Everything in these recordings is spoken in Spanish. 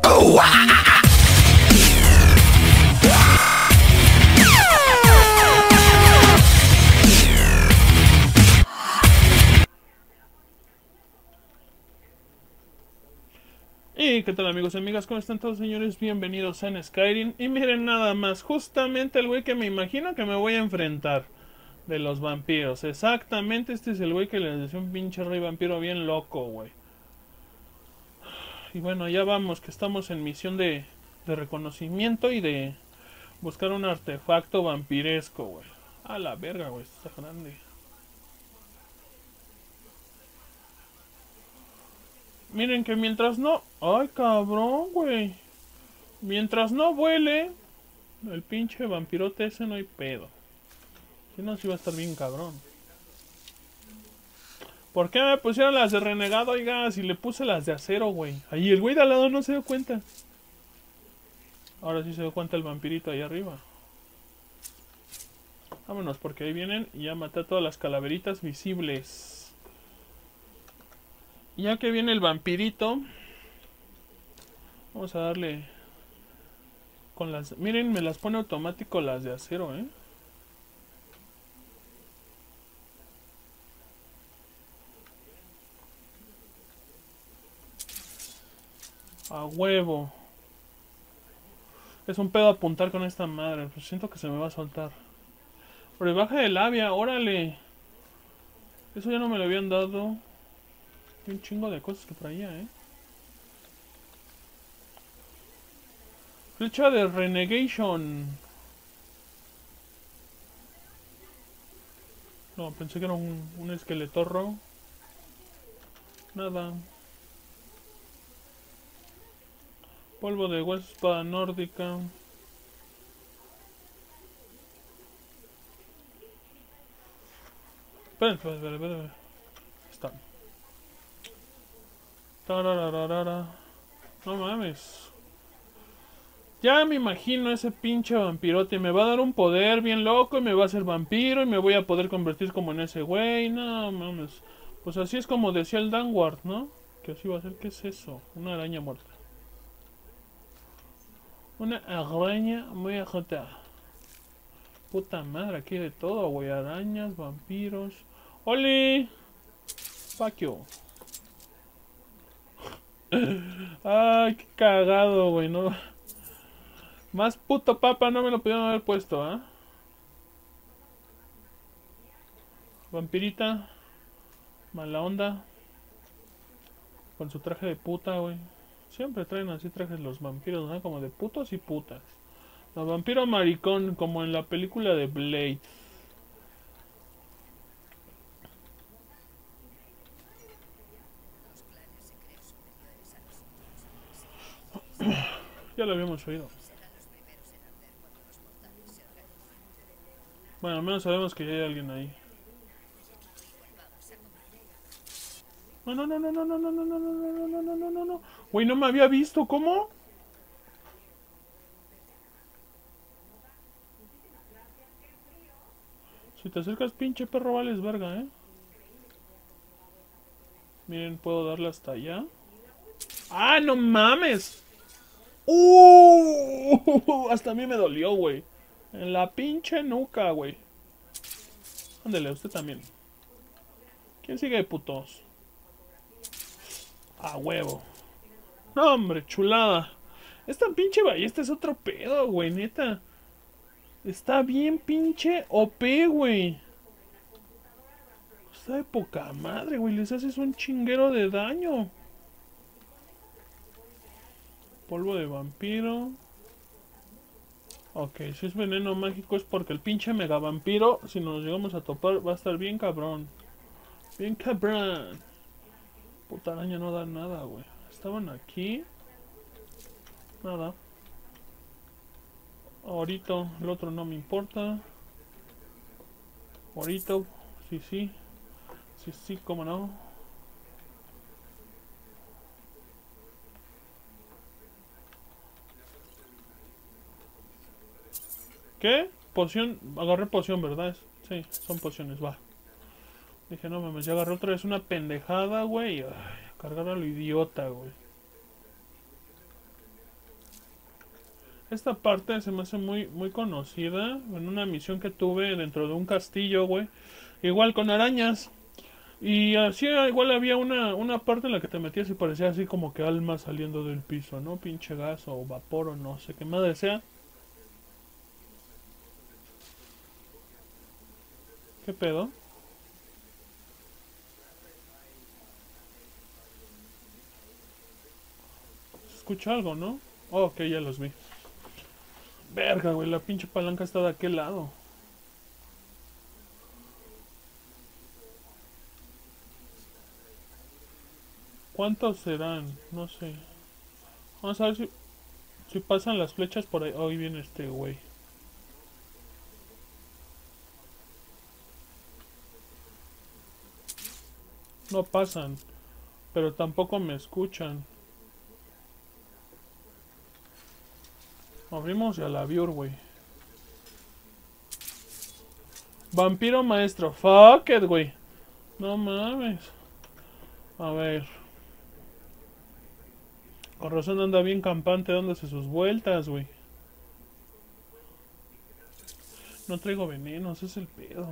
Y qué tal amigos y amigas, ¿cómo están todos señores? Bienvenidos a Skyrim. Y miren nada más, justamente el güey que me imagino que me voy a enfrentar de los vampiros. Exactamente, este es el güey que les decía, un pinche rey vampiro bien loco, güey. Y bueno, ya vamos, que estamos en misión de reconocimiento y de buscar un artefacto vampiresco, güey. A la verga, güey, esto está grande. Miren que mientras no... Ay, cabrón, güey. Mientras no vuele el pinche vampirote ese, no hay pedo. Si no, sí va a estar bien cabrón. ¿Por qué me pusieron las de renegado, oiga? Si le puse las de acero, güey. Ahí el güey de al lado no se dio cuenta. Ahora sí se dio cuenta el vampirito ahí arriba. Vámonos, porque ahí vienen y ya maté a todas las calaveritas visibles. Y ya que viene el vampirito, vamos a darle con las... Miren, me las pone automático las de acero, A huevo. Es un pedo apuntar con esta madre. Pues siento que se me va a soltar. Brebaje de labia, órale. Eso ya no me lo habían dado. Hay un chingo de cosas que traía, Flecha de Renegation. No, pensé que era un esqueletorro. Nada. Polvo de hueso, espada nórdica. Espera. Está. Tarararara. No mames. Ya me imagino ese pinche vampirote. Me va a dar un poder bien loco y me va a hacer vampiro y me voy a poder convertir como en ese güey. No mames. Pues así es como decía el Danward, ¿no? Que así va a ser. ¿Qué es eso? Una araña muerta. Una araña muy ajotada. Puta madre, aquí hay de todo, güey. Arañas, vampiros. ¡Oli! Fuck you. Ay, qué cagado, güey. No. Más puto papa no me lo pudieron haber puesto, ¿ah? Vampirita. Mala onda. Con su traje de puta, güey. Siempre traen así trajes los vampiros, ¿no? Como de putos y putas. Los vampiros maricón, como en la película de Blade. Ya lo habíamos oído. Bueno, al menos sabemos que ya hay alguien ahí. No. Güey, no me había visto, ¿cómo? Si te acercas, pinche perro, vales verga, Miren, puedo darle hasta allá. ¡Ah, no mames! Hasta a mí me dolió, güey. En la pinche nuca, güey. Ándale, usted también. ¿Quién sigue, putos? A huevo. No, hombre, chulada. Esta pinche ballesta es otro pedo, güey, neta. Está bien pinche OP, güey. Está de poca madre, güey. Les haces un chinguero de daño. Polvo de vampiro. Ok, si es veneno mágico es porque el pinche mega vampiro, si nos llegamos a topar, va a estar bien cabrón. Bien cabrón. Puta araña no da nada, güey. Estaban aquí. Nada. Ahorita, el otro no me importa. Ahorita, sí. Sí, cómo no. ¿Qué? Poción, agarré poción, ¿verdad? Sí, son pociones, va. Dije, no mames, ya agarré otra vez una pendejada, güey. Cargar a lo idiota, güey. Esta parte se me hace muy conocida en una misión que tuve dentro de un castillo, güey. Igual con arañas. Y así igual había una parte en la que te metías y parecía así como que alma saliendo del piso, ¿no? Pinche gas o vapor o no sé qué madre sea. ¿Qué pedo? Se escucha algo, ¿no? Oh, ok, ya los vi. Verga, güey, la pinche palanca está de aquel lado. ¿Cuántos serán? No sé. Vamos a ver si pasan las flechas por ahí. Oh, ahí viene este güey. No pasan, pero tampoco me escuchan. Abrimos y a la Biur, güey. Vampiro maestro. Fuck it, güey. No mames. A ver. Con razón anda bien campante dándose sus vueltas, güey. No traigo venenos, es el pedo.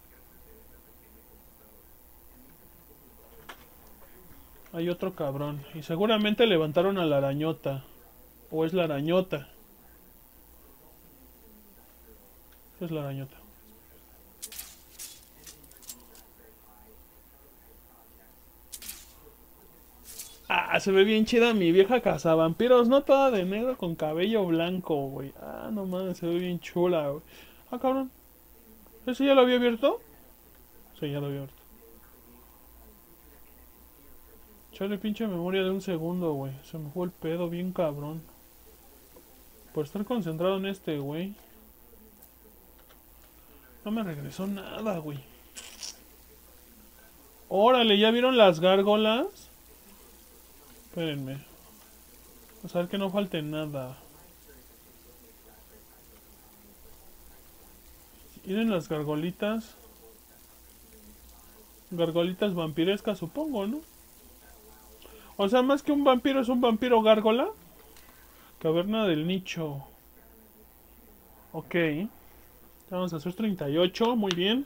Hay otro cabrón. Y seguramente levantaron a la arañota. O es la arañota. Es la arañota. Ah, se ve bien chida mi vieja cazavampiros, no toda de negro con cabello blanco, güey. Ah, no mames, se ve bien chula, güey. Ah, cabrón. ¿Ese ya lo había abierto? Sí, ya lo había abierto. Chale, pinche memoria de un segundo, güey. Se me fue el pedo bien cabrón. Por estar concentrado en este, güey. No me regresó nada, güey. Órale, ¿ya vieron las gárgolas? Espérenme. A ver que no falte nada. Miren las gargolitas. Gargolitas vampirescas, supongo, ¿no? O sea, más que un vampiro es un vampiro gárgola. Caverna del nicho. Ok. Vamos a hacer 38, muy bien.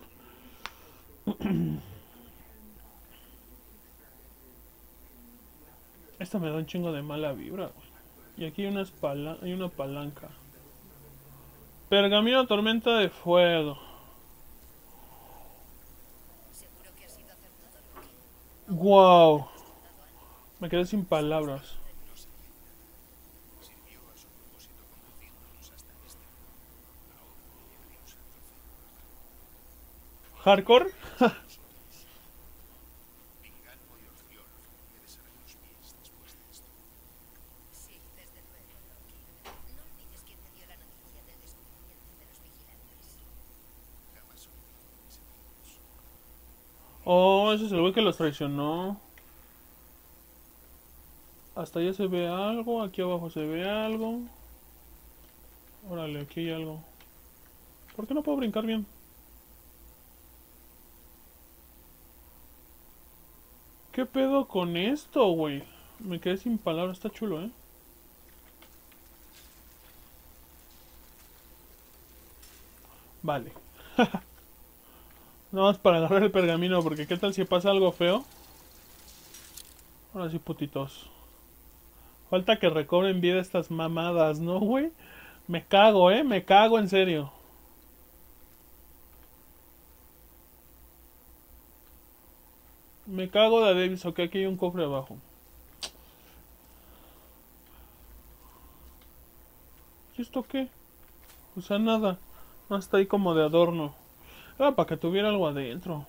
Esta me da un chingo de mala vibra, güey. Y aquí hay una palanca. Pergamino tormenta de fuego. Wow. Me quedé sin palabras. ¿Hardcore? Oh, ese es el güey que los traicionó. Hasta allá se ve algo, aquí abajo se ve algo. Órale, aquí hay algo. ¿Por qué no puedo brincar bien? ¿Qué pedo con esto, güey? Me quedé sin palabras, está chulo, ¿eh? Vale. Nada más para agarrar el pergamino, porque qué tal si pasa algo feo. Ahora sí, putitos. Falta que recobren vida estas mamadas, ¿no, güey? Me cago, me cago en serio. Me cago de Davis, ok, aquí hay un cofre abajo. ¿Y esto qué? O sea, nada. No está ahí como de adorno. Era para que tuviera algo adentro.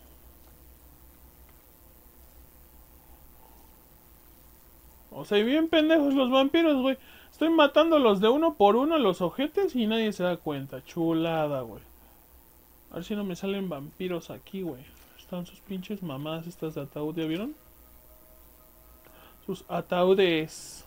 O sea, y bien pendejos los vampiros, güey. Estoy matándolos de uno por uno los ojetes y nadie se da cuenta. Chulada, güey. A ver si no me salen vampiros aquí, güey. Están sus pinches mamadas estas de ataúd, ¿ya vieron? Sus ataúdes.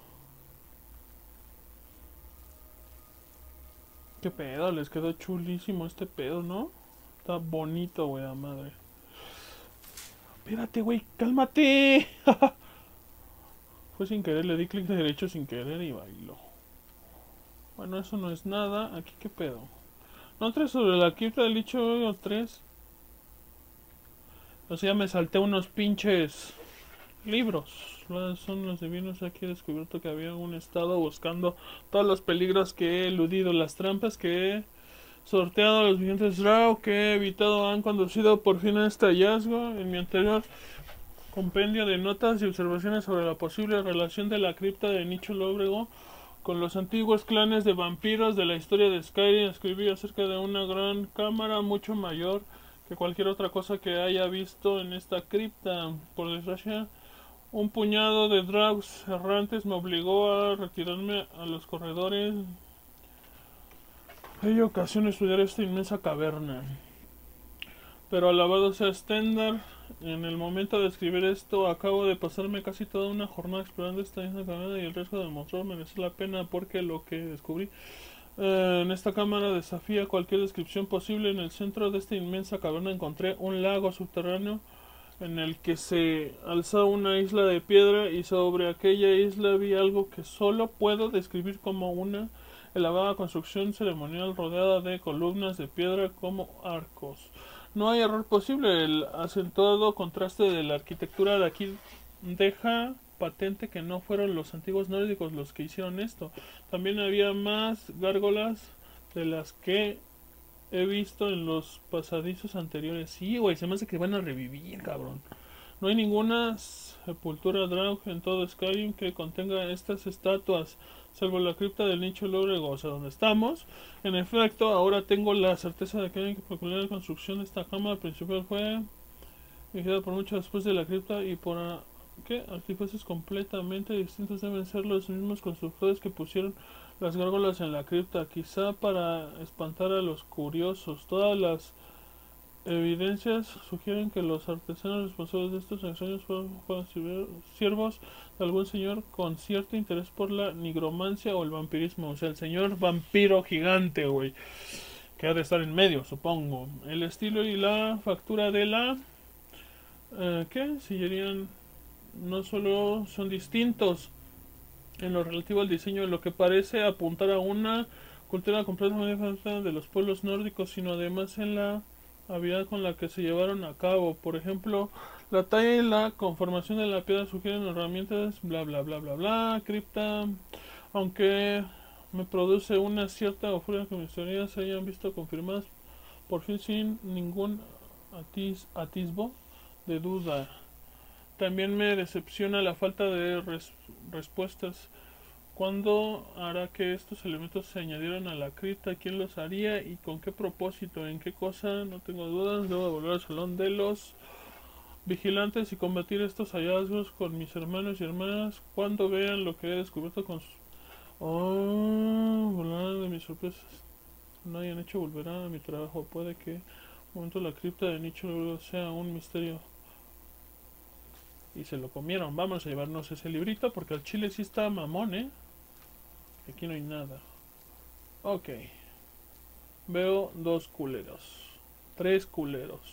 Qué pedo, les quedó chulísimo este pedo, ¿no? Está bonito, güey, la madre. Espérate, güey, cálmate. Fue sin querer, le di clic derecho sin querer y bailó. Bueno, eso no es nada. Aquí, ¿qué pedo? No, 3 sobre la cripta del Licho 3. O sea, me salté unos pinches libros. Son los divinos. Aquí he descubierto que había un estado buscando todos los peligros que he eludido, las trampas que he sorteado, los vigilantes Drow que he evitado han conducido por fin a este hallazgo. En mi anterior compendio de notas y observaciones sobre la posible relación de la cripta de Nicho Lóbrego con los antiguos clanes de vampiros de la historia de Skyrim, escribí acerca de una gran cámara mucho mayor que cualquier otra cosa que haya visto en esta cripta. Por desgracia, un puñado de drags errantes me obligó a retirarme a los corredores. Hay ocasión de estudiar esta inmensa caverna. Pero alabado sea Stendar, en el momento de escribir esto acabo de pasarme casi toda una jornada explorando esta isla caverna y el riesgo demostró merecer la pena porque lo que descubrí en esta cámara desafía cualquier descripción posible. En el centro de esta inmensa caverna encontré un lago subterráneo en el que se alzaba una isla de piedra y sobre aquella isla vi algo que solo puedo describir como una elevada construcción ceremonial rodeada de columnas de piedra como arcos. No hay error posible, el acentuado contraste de la arquitectura de aquí deja patente que no fueron los antiguos nórdicos los que hicieron esto. También había más gárgolas de las que he visto en los pasadizos anteriores. Sí, güey, se me hace que van a revivir, cabrón. No hay ninguna sepultura Draug en todo Skyrim que contenga estas estatuas, salvo la cripta del nicho Lóbrego, o sea, donde estamos. En efecto, ahora tengo la certeza de que la peculiar construcción de esta cámara principal fue dirigida por mucho después de la cripta y por ¿qué? Artificios completamente distintos deben ser los mismos constructores que pusieron las gárgolas en la cripta, quizá para espantar a los curiosos. Todas las evidencias sugieren que los artesanos responsables de estos extraños fueron siervos de algún señor con cierto interés por la nigromancia o el vampirismo. O sea, el señor vampiro gigante, güey. Que ha de estar en medio, supongo. El estilo y la factura de la... ¿qué? Sillerían no solo son distintos en lo relativo al diseño de lo que parece apuntar a una cultura completamente diferente de los pueblos nórdicos, sino además en la habilidad con la que se llevaron a cabo. Por ejemplo, la talla y la conformación de la piedra sugieren herramientas, bla bla bla bla bla, cripta, aunque me produce una cierta euforia que mis teorías se hayan visto confirmadas por fin sin ningún atisbo de duda. También me decepciona la falta de respuestas. ¿Cuándo hará que estos elementos se añadieran a la cripta? ¿Quién los haría? ¿Y con qué propósito? ¿En qué cosa? No tengo dudas. Debo de volver al salón de los vigilantes y combatir estos hallazgos con mis hermanos y hermanas cuando vean lo que he descubierto con sus... Oh, volar de mis sorpresas. No hayan hecho volverá a mi trabajo. Puede que un momento la cripta de Nicho sea un misterio. Y se lo comieron. Vamos a llevarnos ese librito porque el chile sí está mamón, ¿eh? Aquí no hay nada. Ok. Veo 2 culeros. 3 culeros.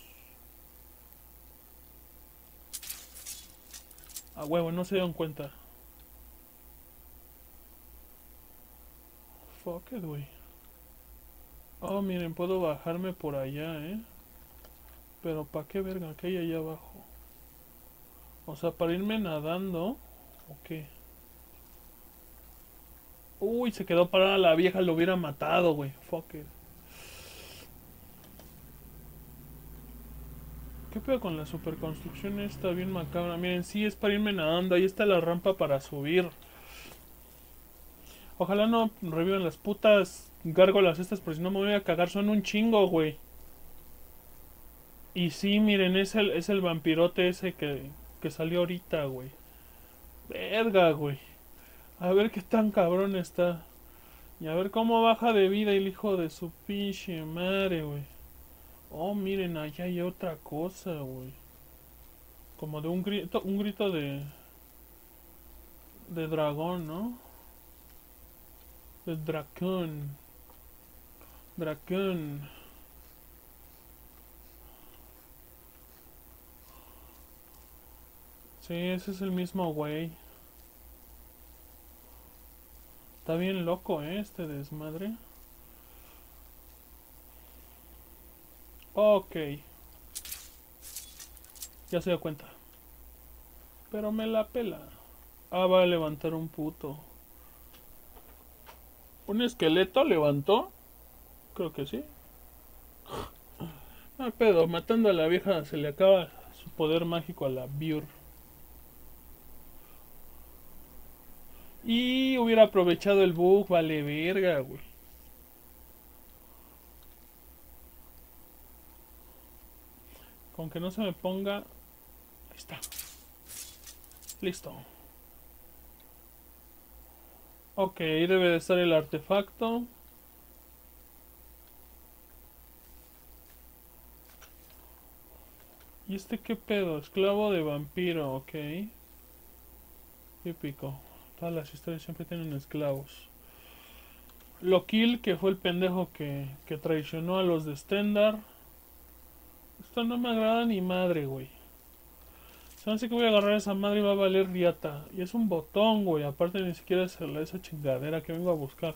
A huevo, no se dieron cuenta. Fuck it, güey. Oh, miren, puedo bajarme por allá, ¿eh? Pero ¿para qué verga? ¿Qué hay allá abajo? O sea, para irme nadando. ¿O qué? Uy, se quedó parada la vieja, lo hubiera matado, güey. Fuck it. ¿Qué pedo con la superconstrucción? Está bien macabra. Miren, sí, es para irme nadando. Ahí está la rampa para subir. Ojalá no revivan las putas gárgolas estas, porque si no me voy a cagar. Son un chingo, güey. Y sí, miren, es el vampirote ese que salió ahorita, güey. Verga, güey. A ver qué tan cabrón está. Y a ver cómo baja de vida el hijo de su pinche madre, güey. Oh, miren, allá hay otra cosa, güey. Como de un grito de dragón, ¿no? De dracón. Dracón. Sí, ese es el mismo güey. Está bien loco, este desmadre. Ok. Ya se dio cuenta. Pero me la pela. Ah, va a levantar un puto. ¿Un esqueleto levantó? Creo que sí. Ah, pedo, matando a la vieja se le acaba su poder mágico a la Biur. Y hubiera aprovechado el bug, vale verga, güey. Con que no se me ponga... Ahí está. Listo. Ok, ahí debe de estar el artefacto. ¿Y este qué pedo? Esclavo de vampiro, ok. Típico. Todas las historias siempre tienen esclavos. Lokill, que fue el pendejo que traicionó a los de Stendar. Esto no me agrada ni madre, güey. Se me hace que voy a agarrar esa madre y va a valer riata. Y es un botón, güey. Aparte ni siquiera es esa chingadera que vengo a buscar.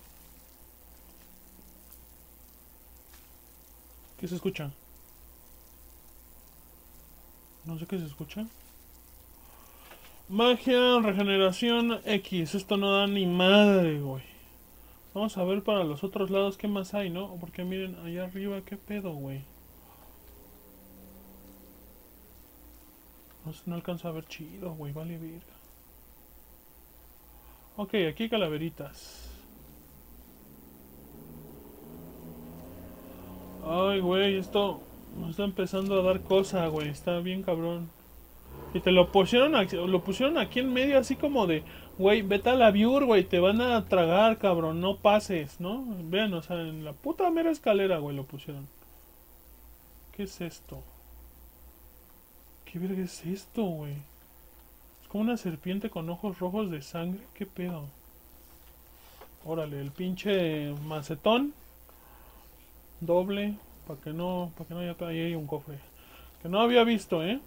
¿Qué se escucha? No sé qué se escucha. Magia, regeneración X. Esto no da ni madre, güey. Vamos a ver para los otros lados qué más hay, ¿no? Porque miren, allá arriba, qué pedo, güey. No, no alcanza a ver chido, güey. Vale, verga. Ok, aquí calaveritas. Ay, güey, esto nos está empezando a dar cosa, güey. Está bien cabrón. Y te lo pusieron aquí en medio así como de, güey, vete a la Biur, güey, te van a tragar, cabrón, no pases, ¿no? Vean, o sea, en la puta mera escalera, güey, lo pusieron. ¿Qué es esto? ¿Qué verga es esto, güey? Es como una serpiente con ojos rojos de sangre, ¿qué pedo? Órale, el pinche macetón, doble, para que no haya ahí hay un cofre. Que no había visto, ¿eh?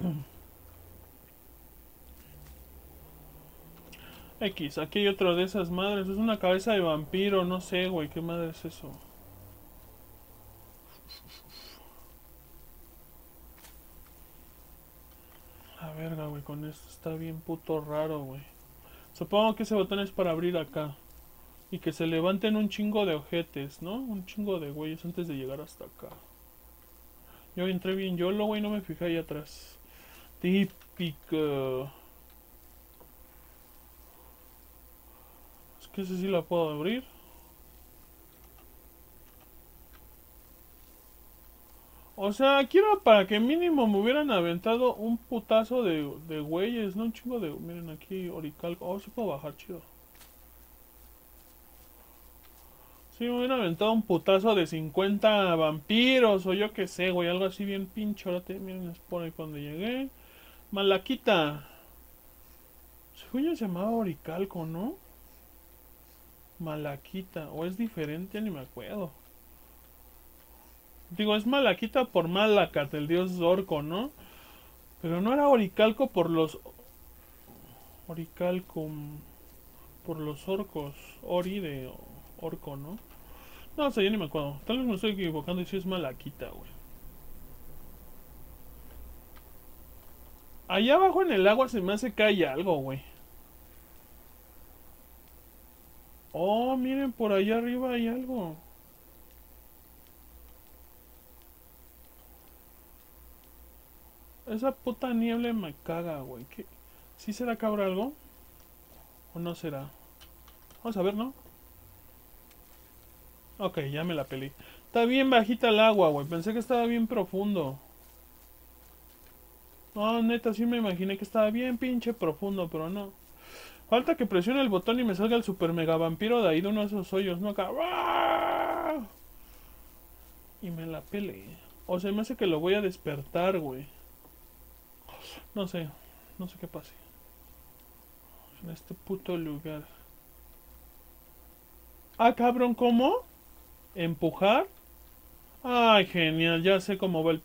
X, aquí hay otro de esas madres. Es una cabeza de vampiro, no sé, güey. ¿Qué madre es eso? La verga, güey, con esto está bien puto raro, güey. Supongo que ese botón es para abrir acá. Y que se levanten un chingo de ojetes, ¿no? Un chingo de güeyes antes de llegar hasta acá. Yo entré bien YOLO, güey, no me fijé ahí atrás. Típico. Es que ese sí la puedo abrir. O sea, aquí era para que mínimo me hubieran aventado un putazo de güeyes, ¿no? Un chingo de... Miren aquí, Orical. Oh, sí puedo bajar, chido. Sí, me hubieran aventado un putazo de 50 vampiros o yo qué sé, güey. Algo así bien pinchorote. Miren, es por ahí cuando llegué. Malaquita. Según yo se llamaba Oricalco, ¿no? Malaquita. O es diferente, ya ni me acuerdo. Digo, es Malaquita por Malacat, el dios orco, ¿no? Pero no era Oricalco por los... Oricalcum... Por los orcos. Ori de orco, ¿no? No sé, ya ni me acuerdo. Tal vez me estoy equivocando y si es Malaquita, güey. Allá abajo en el agua se me hace que hay algo, güey. Oh, miren, por allá arriba hay algo. Esa puta niebla me caga, güey. ¿Qué? ¿Sí será que habrá algo? ¿O no será? Vamos a ver, ¿no? Ok, ya me la peleé. Está bien bajita el agua, güey. Pensé que estaba bien profundo. No, neta, sí me imaginé que estaba bien pinche profundo, pero no. Falta que presione el botón y me salga el super mega vampiro de ahí de uno de esos hoyos, ¿no? Acá. ¡Ah! Y me la peleé. O sea, me hace que lo voy a despertar, güey. No sé. No sé qué pase. En este puto lugar. Ah, cabrón, ¿cómo? ¿Empujar? Ay, genial, ya sé cómo va el...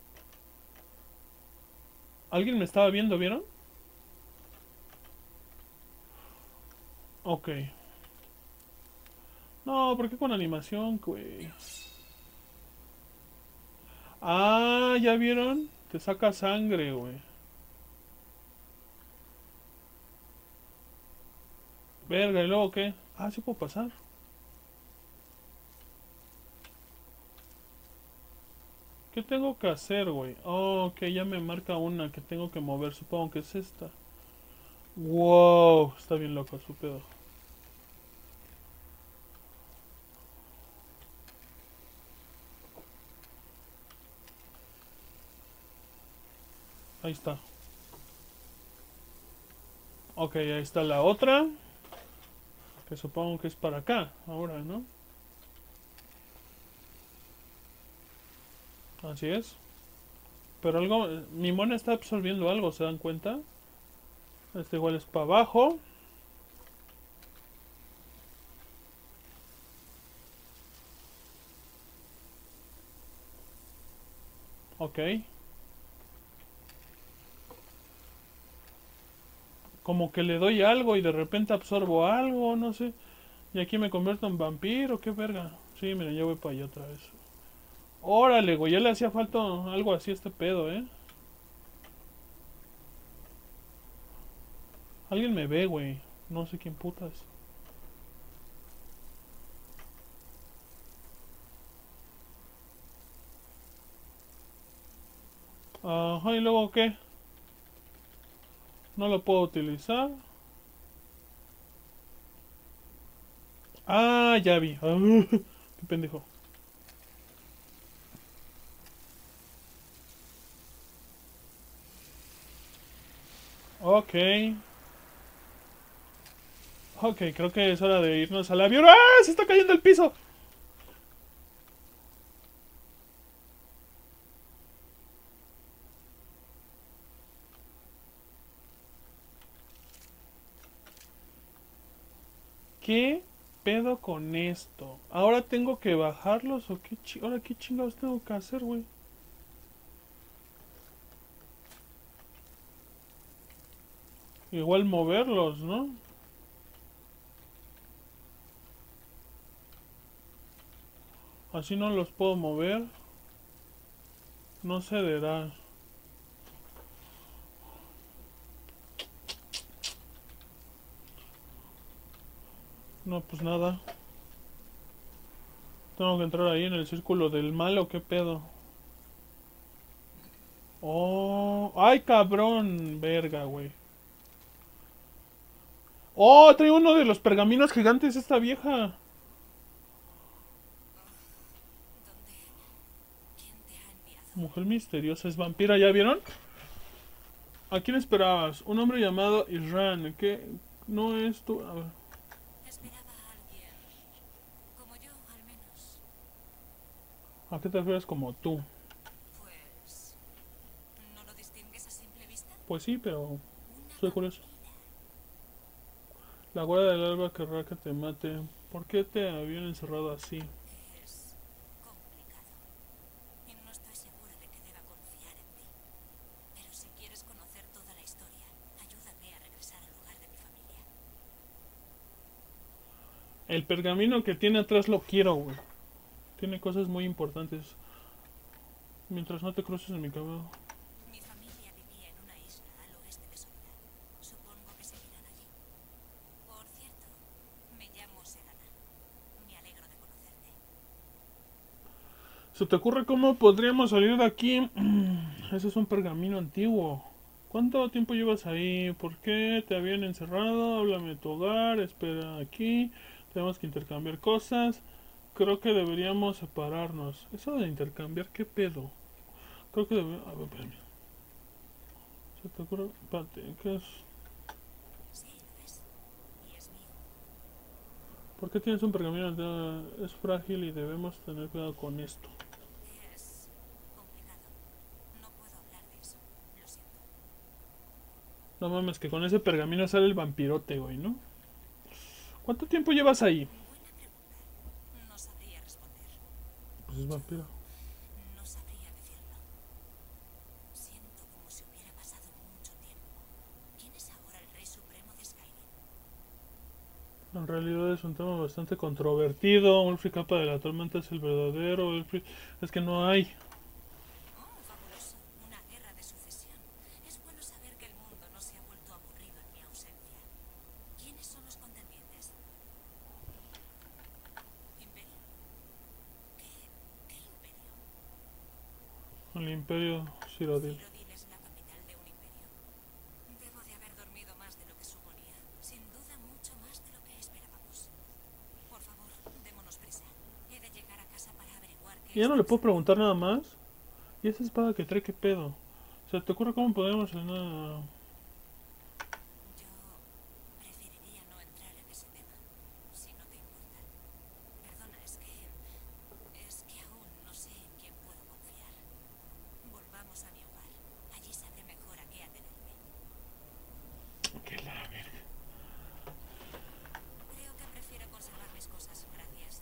¿Alguien me estaba viendo, vieron? Ok. No, ¿por qué con animación, güey? Ah, ¿ya vieron? Te saca sangre, güey. Verga, ¿y luego qué? Ah, sí puedo pasar. ¿Qué tengo que hacer, güey? Oh, ok, ya me marca una que tengo que mover. Supongo que es esta. Wow, está bien loco su pedo. Ahí está. Ok, ahí está la otra. Que supongo que es para acá, ahora, ¿no? Así es. Pero algo, mi mona está absorbiendo algo, ¿se dan cuenta? Este igual es para abajo. Ok. Como que le doy algo y de repente absorbo algo, no sé. Y aquí me convierto en vampiro, qué verga. Sí, miren, ya voy para allá otra vez. Órale, güey, ya le hacía falta algo así a este pedo, ¿eh? Alguien me ve, güey. No sé quién putas. Ajá, ¿y luego qué? No lo puedo utilizar. Ah, ya vi. Qué pendejo. Ok. Ok, creo que es hora de irnos al avión. ¡Ah! ¡Se está cayendo el piso! ¿Qué pedo con esto? ¿Ahora tengo que bajarlos o qué ahora qué chingados tengo que hacer, güey? Igual moverlos, ¿no? Así no los puedo mover. No cederá. No, pues nada. Tengo que entrar ahí en el círculo del mal o qué pedo. Oh, ay cabrón, verga, güey. Oh, trae uno de los pergaminos gigantes esta vieja. Mujer misteriosa es vampira, ¿ya vieron? ¿A quién esperabas? Un hombre llamado Isran. ¿Qué? No es tu... A ver. ¿A qué te refieres como tú? Pues sí, pero soy curioso. La guardia del alba querrá que te mate. ¿Por qué te habían encerrado así? El pergamino que tiene atrás lo quiero, güey. Tiene cosas muy importantes. Mientras no te cruces en mi cabello. ¿Se te ocurre cómo podríamos salir de aquí? Ese es un pergamino antiguo. ¿Cuánto tiempo llevas ahí? ¿Por qué te habían encerrado? Háblame de tu hogar. Espera aquí. Tenemos que intercambiar cosas. Creo que deberíamos separarnos. Eso de intercambiar, ¿qué pedo? Creo que deberíamos... A ver, espérame. ¿Se te ocurre? Espérate, ¿qué es? ¿Por qué tienes un pergamino antiguo? Es frágil y debemos tener cuidado con esto. No mames, que con ese pergamino sale el vampirote, güey, ¿no? ¿Cuánto tiempo llevas ahí? Pues es vampiro. En realidad es un tema bastante controvertido. Ulfric Capa de la Tormenta es el verdadero. Es que no hay. Oh, fabuloso. Una guerra de sucesión. Es bueno saber que el mundo no se ha vuelto aburrido en mi ausencia. ¿Quiénes son los contendientes? ¿Imperio? ¿Qué imperio? El Imperio Cyrodiil. ¿Cyrodiil es la capital de un imperio? Debo de haber dormido más de lo que suponía. Sin duda, mucho más de lo que esperábamos. Por favor, démonos prisa. He de llegar a casa para averiguar Y qué ya no está le puedo pasando. preguntar nada más. ¿Y esa espada que trae qué pedo? O sea, ¿te ocurre cómo podemos una... Yo preferiría no entrar en ese tema, si no te importa. Perdona, es que aún no sé en quién puedo confiar. Volvamos a mi hogar. Allí sabré mejor a qué atenerme. Que la verga. Creo que prefiero conservar mis cosas, gracias.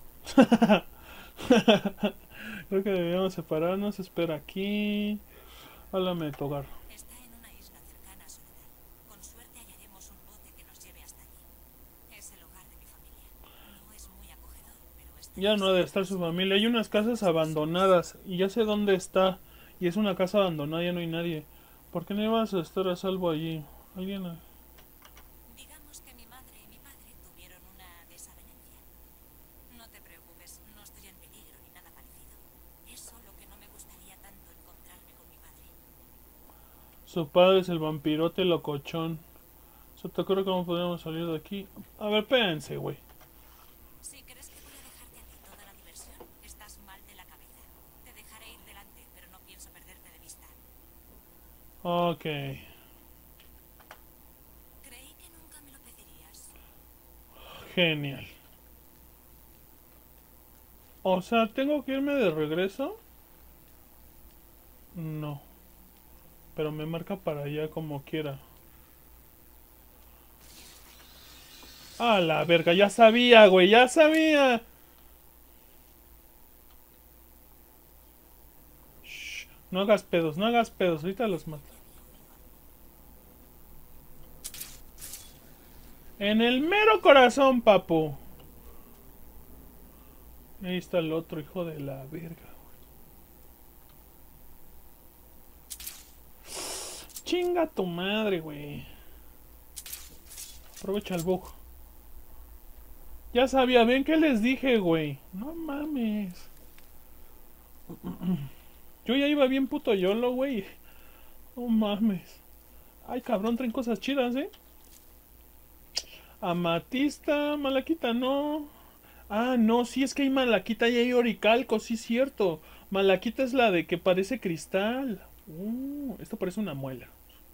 Creo que deberíamos separarnos. Espera aquí. Háblame de tu hogar. Está en una isla cercana a Soledad. Con suerte hallaremos un bote que nos lleve hasta allí. Es el hogar de mi familia. No es muy acogedor, pero Ya estaré no ha de segura estar si su me familia. Hay encuentro unas con mis casas cosas solas. abandonadas. Y ya sé dónde está. Y es una casa abandonada, ya no hay nadie. ¿Por qué no ibas a estar a salvo allí? Alguien... Digamos que mi madre y mi padre tuvieron una desavenencia. No te preocupes, no estoy en peligro ni nada parecido. Es solo que no me gustaría tanto encontrarme con mi padre. Su padre es el vampirote locochón. ¿Se te ocurre cómo podríamos salir de aquí? A ver, espérense, güey. Si crees que voy a dejarte a ti toda la diversión, estás mal de la cabeza. Te dejaré ir delante, pero no pienso perderte de vista. Ok. Creí que nunca me lo pedirías. Genial. O sea, ¿tengo que irme de regreso? No. Pero me marca para allá como quiera. Ah, la verga, ya sabía, güey, ya sabía. Shh, no hagas pedos, no hagas pedos, ahorita los mato. Creía que había oído algo. En el mero corazón, papu. Ahí está el otro hijo de la verga. Chinga tu madre, güey. Aprovecha el bug. Ya sabía, ven que les dije, güey. No mames. Yo ya iba bien puto yolo, güey. No mames. Ay, cabrón, traen cosas chidas, ¿eh? Amatista, malaquita, no. Ah, no, sí, es que hay malaquita y hay oricalco, sí, cierto. Malaquita es la de que parece cristal. Esto parece una muela.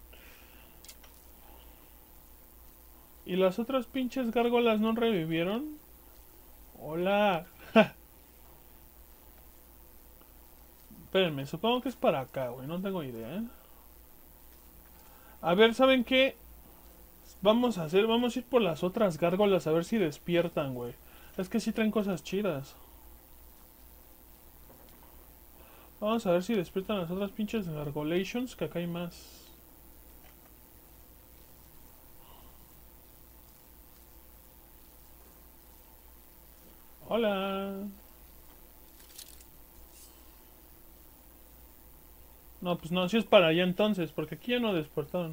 ¿Y las otras pinches gárgolas no revivieron? Hola. Espérenme, supongo que es para acá, güey. No tengo idea, ¿eh? A ver, ¿saben qué? Vamos a ir por las otras gárgolas a ver si despiertan, güey. Es que sí traen cosas chidas. Vamos a ver si despiertan las otras pinches gargolations, que acá hay más. Hola. No, pues no, si es para allá entonces, porque aquí ya no despertaron.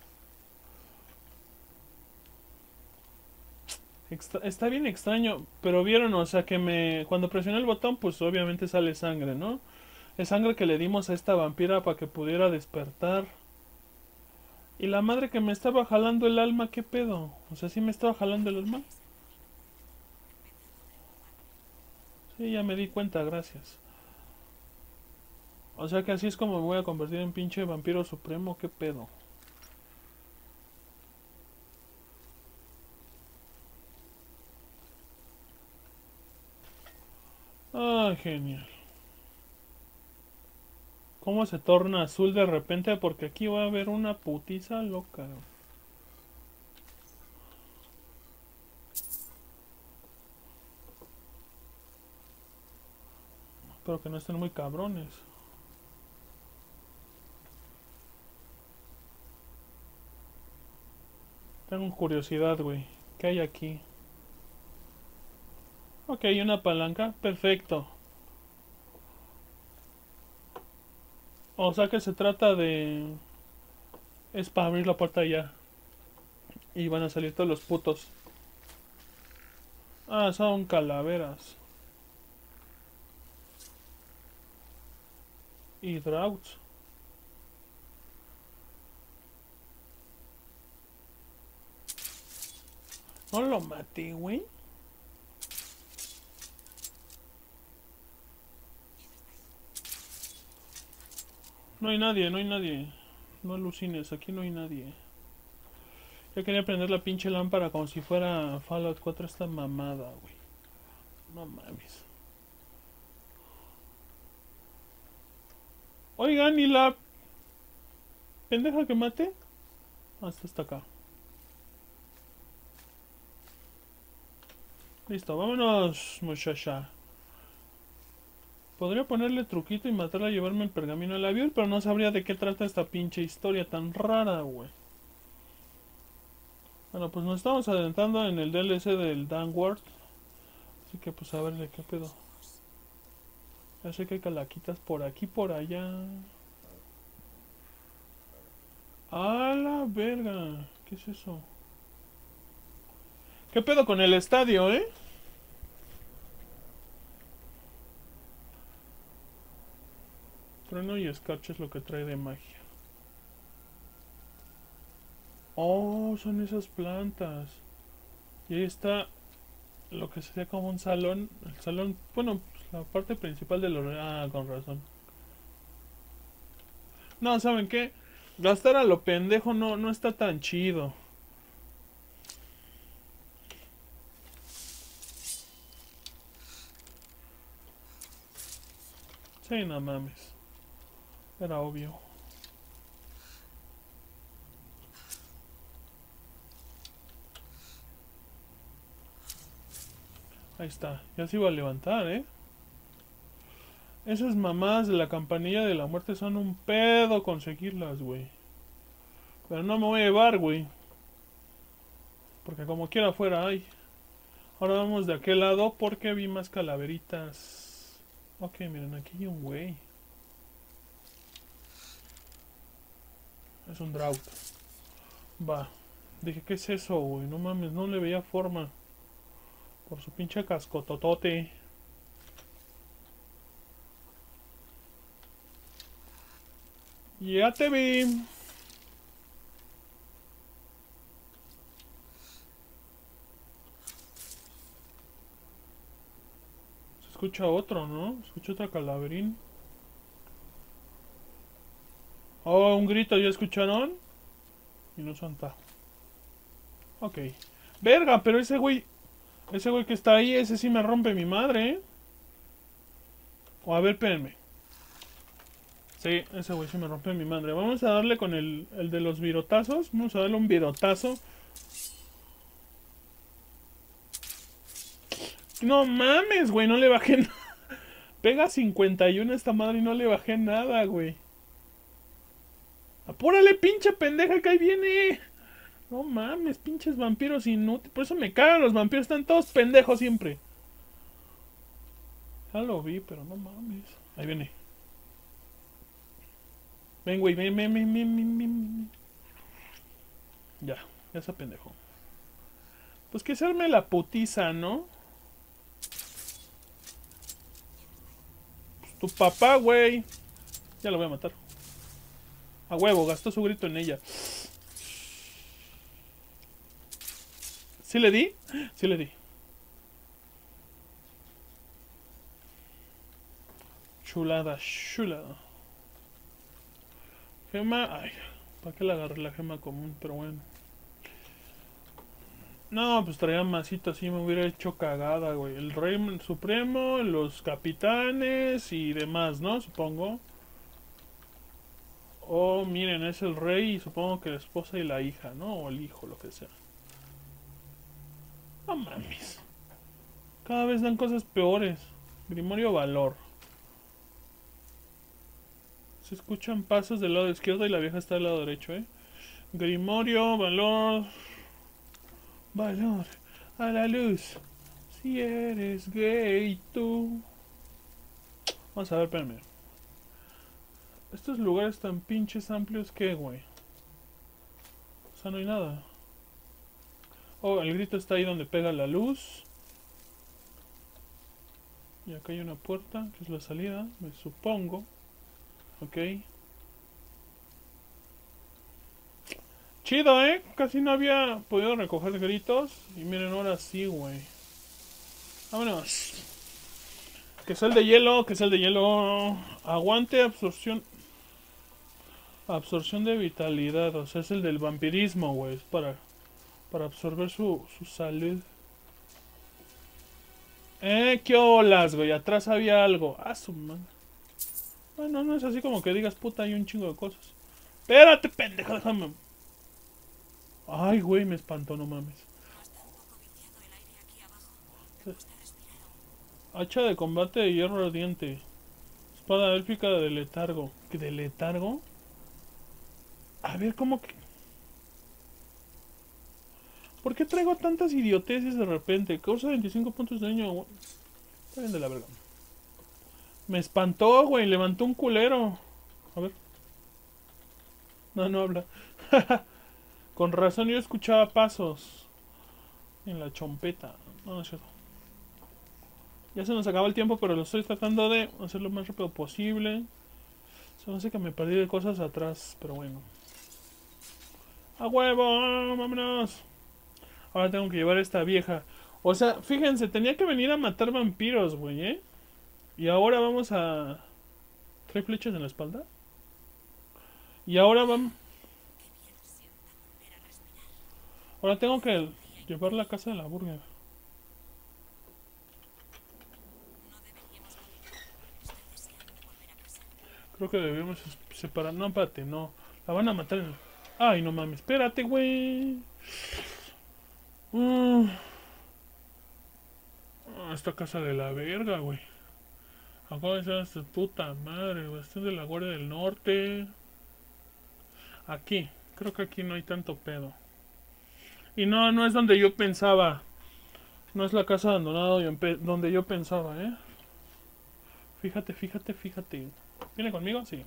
Está bien extraño, pero vieron, o sea que cuando presioné el botón, pues obviamente sale sangre, ¿no? Es sangre que le dimos a esta vampira para que pudiera despertar. Y la madre que me estaba jalando el alma, ¿qué pedo? O sea, ¿sí me estaba jalando el alma? Eres el motivo. Empecé a temer tu padre. Sí, ya me di cuenta, gracias. O sea que así es como me voy a convertir en pinche vampiro supremo, ¿qué pedo? Ah, genial. ¿Cómo se torna azul de repente? Porque aquí va a haber una putiza loca. Espero que no estén muy cabrones. Tengo curiosidad, güey. ¿Qué hay aquí? Ok, una palanca. Perfecto. O sea que se trata de... Es para abrir la puerta ya. Y van a salir todos los putos. Ah, son calaveras. Y droughts. No lo maté, güey. No hay nadie, no hay nadie. No alucines, aquí no hay nadie. Yo quería prender la pinche lámpara como si fuera Fallout 4 esta mamada, güey. No mames. Oigan, ¿y la pendeja que mate? Ah, esta está acá. Listo, vámonos, muchacha. Podría ponerle truquito y matarla y llevarme el pergamino al avión, pero no sabría de qué trata esta pinche historia tan rara, güey. Bueno, pues nos estamos adentrando en el DLC del Downward. Así que pues a ver de qué pedo. Ya sé que hay calaquitas por aquí, por allá. ¡A la verga! ¿Qué es eso? ¿Qué pedo con el estadio, eh? Trueno y escarcha es lo que trae de magia. Oh, son esas plantas. Y ahí está lo que sería como un salón. El salón, bueno, pues, la parte principal de los... Ah, con razón. No, ¿saben qué? Gastar a lo pendejo no está tan chido. Sí, no mames. Era obvio. Ahí está. Ya se iba a levantar, ¿eh? Esas mamás de la campanilla de la muerte son un pedo conseguirlas, güey. Pero no me voy a llevar, güey. Porque como quiera fuera hay. Ahora vamos de aquel lado porque vi más calaveritas. Ok, miren, aquí hay un güey. Es un drought. Va. Dije, ¿qué es eso, güey? No mames, no le veía forma. Por su pinche cascototote. Ya te vi. Se escucha otro, ¿no? Se escucha otra calaverín. Oh, un grito, ¿ya escucharon? Y no santa. Ok. Verga, pero ese güey... Ese güey que está ahí, ese sí me rompe mi madre, ¿eh? O a ver, espérenme. Sí, ese güey sí me rompe mi madre. Vamos a darle con el de los virotazos. Vamos a darle un virotazo. No mames, güey, no le bajé nada. Pega 51 a esta madre y no le bajé nada, güey. Apúrale, pinche pendeja, que ahí viene. No mames, pinches vampiros inútiles. Por eso me cagan los vampiros, están todos pendejos siempre. Ya lo vi, pero no mames. Ahí viene. Ven, güey, ven. Ya se pendejo. Pues que se arme la putiza, ¿no? Pues tu papá, güey. Ya lo voy a matar. A huevo, gastó su grito en ella. ¿Sí le di? Sí le di. Chulada, chulada. Gema. Ay, ¿para qué le agarré la gema común? Pero bueno. No, pues traía masita así, me hubiera hecho cagada, güey. El rey supremo, los capitanes y demás, ¿no? Supongo. Oh, miren, es el rey y supongo que la esposa y la hija, ¿no? O el hijo, lo que sea. No mames. Cada vez dan cosas peores. Grimorio Valor. Se escuchan pasos del lado izquierdo y la vieja está del lado derecho, ¿eh? Grimorio Valor. Valor. A la luz. Si eres gay tú. Vamos a ver, espérame. Estos lugares tan pinches amplios que, güey. O sea, no hay nada. Oh, el grito está ahí donde pega la luz. Y acá hay una puerta, que es la salida, me supongo. Ok. Chido, ¿eh? Casi no había podido recoger gritos. Y miren, ahora sí, güey. Vámonos. Que es el de hielo, que es el de hielo. Aguante, absorción. Absorción de vitalidad. O sea, es el del vampirismo, güey. Es para absorber su salud. ¿Qué olas, güey? Atrás había algo. Ah, su man. Bueno, no es así como que digas, puta, hay un chingo de cosas. Espérate, pendeja, déjame. Ay, güey, me espantó, no mames. ¿No está un poco viciado el aire aquí abajo? Me gusta respirar aún. Hacha de combate de hierro ardiente. Espada élfica de letargo. ¿Qué de letargo? A ver, ¿cómo que...? ¿Por qué traigo tantas idioteces de repente? Causa 25 puntos de daño. Está bien de la verga. Me espantó, güey. Levantó un culero. A ver. No, no habla. Con razón yo escuchaba pasos. En la chompeta. No, no es cierto. Ya se nos acaba el tiempo, pero lo estoy tratando de hacer lo más rápido posible. Se me hace que me perdí de cosas atrás, pero bueno. ¡A huevo! ¡Vámonos! Ahora tengo que llevar a esta vieja. O sea, fíjense, tenía que venir a matar vampiros, güey, ¿eh? Y ahora vamos a... ¿Trae flechas en la espalda? Y ahora vamos... Qué bien sienta volver a respirar. Ahora tengo que llevar la casa de la burger. No deberíamos continuar. Estoy deseando volver a casa. Creo que debemos separar... No, espérate, no. La van a matar en... Ay, no mames, espérate, güey. Esta casa de la verga, güey. Acá está su puta madre, güey. Esta es de la Guardia del Norte. Aquí. Creo que aquí no hay tanto pedo. Y no, no es donde yo pensaba. No es la casa abandonada donde yo pensaba, ¿eh? Fíjate, fíjate, fíjate. ¿Viene conmigo? Sí.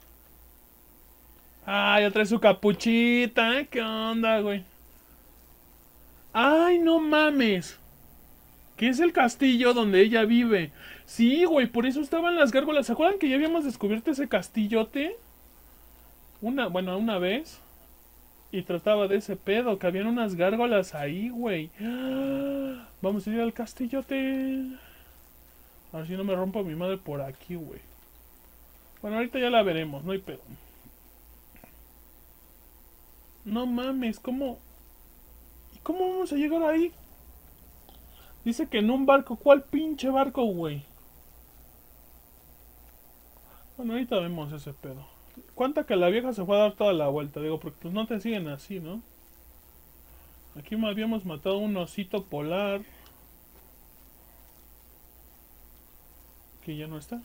Ah, ya trae su capuchita, ¿eh? ¿Qué onda, güey? ¡Ay, no mames! ¿Qué es el castillo donde ella vive? Sí, güey, por eso estaban las gárgolas. ¿Se acuerdan que ya habíamos descubierto ese castillote? Una vez. Y trataba de ese pedo, que habían unas gárgolas ahí, güey. Vamos a ir al castillote. A ver si no me rompo mi madre por aquí, güey. Bueno, ahorita ya la veremos, no hay pedo. No mames, ¿cómo? ¿Y cómo vamos a llegar ahí? Dice que en un barco. ¿Cuál pinche barco, güey? Bueno, ahorita vemos ese pedo. Cuenta que la vieja se fue a dar toda la vuelta, digo, porque pues no te siguen así, ¿no? Aquí me habíamos matado un osito polar. Que ya no está.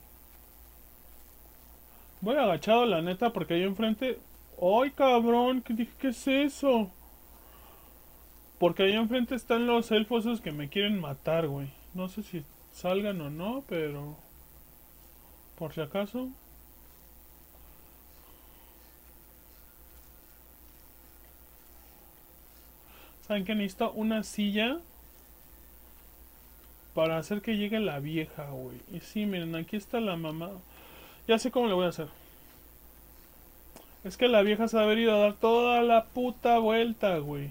Voy agachado, la neta, porque ahí enfrente... ¡Ay, cabrón! ¿Qué es eso? Porque ahí enfrente están los elfos esos que me quieren matar, güey. No sé si salgan o no, pero... Por si acaso... ¿Saben qué necesito? Una silla para hacer que llegue la vieja, güey. Y sí, miren, aquí está la mamá. Ya sé cómo le voy a hacer. Es que la vieja se ha haber ido a dar toda la puta vuelta, güey.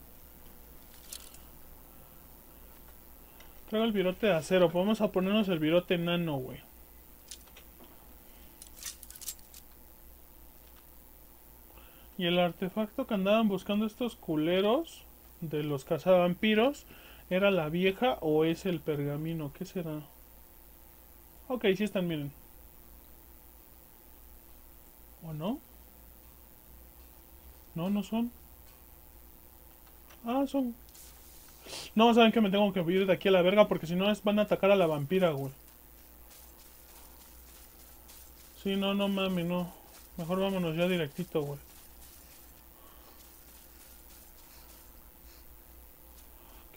Traigo el virote de acero. Vamos a ponernos el virote nano, güey. Y el artefacto que andaban buscando estos culeros de los cazavampiros, ¿era la vieja o es el pergamino? ¿Qué será? Ok, sí están, miren. ¿O no? No, no son. Ah, son. No, saben que me tengo que ir de aquí a la verga porque si no van a atacar a la vampira, güey. Sí, no, no mami, no. Mejor vámonos ya directito, güey.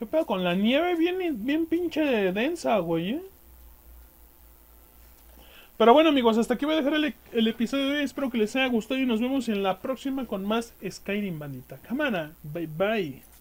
¿Qué pedo con la nieve? Bien pinche densa, güey, Pero bueno, amigos, hasta aquí voy a dejar el episodio de hoy. Espero que les haya gustado y nos vemos en la próxima con más Skyrim, bandita. Cámara, bye bye.